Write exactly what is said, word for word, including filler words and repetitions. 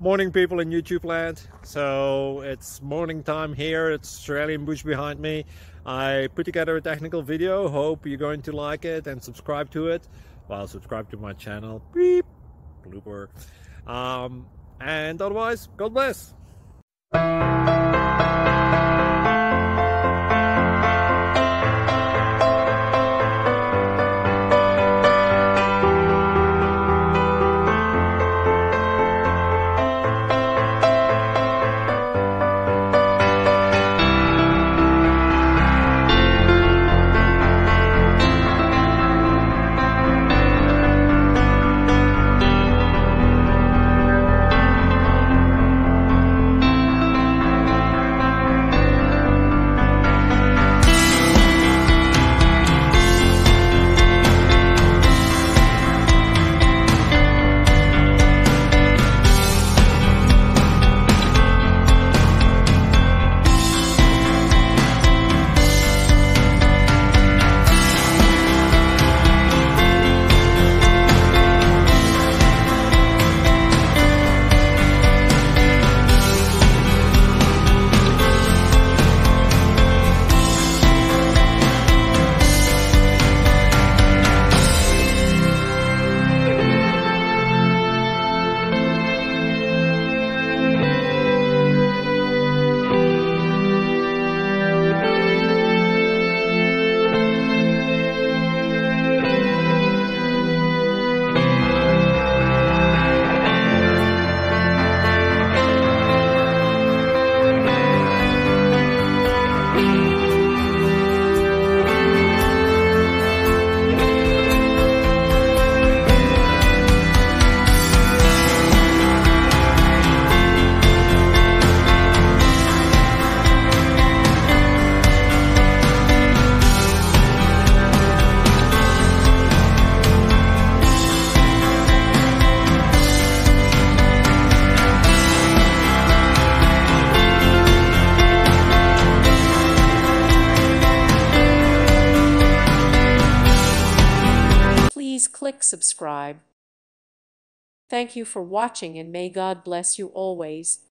Morning, people in YouTube land. So it's morning time here. It's Australian bush behind me. I put together a technical video. Hope you're going to like it and subscribe to it. Well, subscribe to my channel. Beep. Blooper. Um, and otherwise, God bless. Please click subscribe. Thank you for watching and may God bless you always.